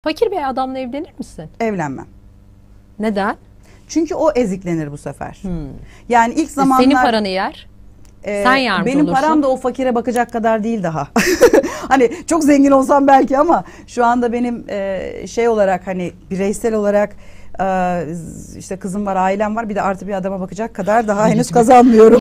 Fakir bir adamla evlenir misin? Evlenmem. Neden? Çünkü o eziklenir bu sefer. Yani ilk zamanlar... Senin paranı yer. Sen yardımcı benim olursun. param da o fakire bakacak kadar değil daha. Hani çok zengin olsam belki ama şu anda benim şey olarak hani bireysel olarak işte kızım var, ailem var, bir de artı bir adama bakacak kadar daha henüz kazanmıyorum.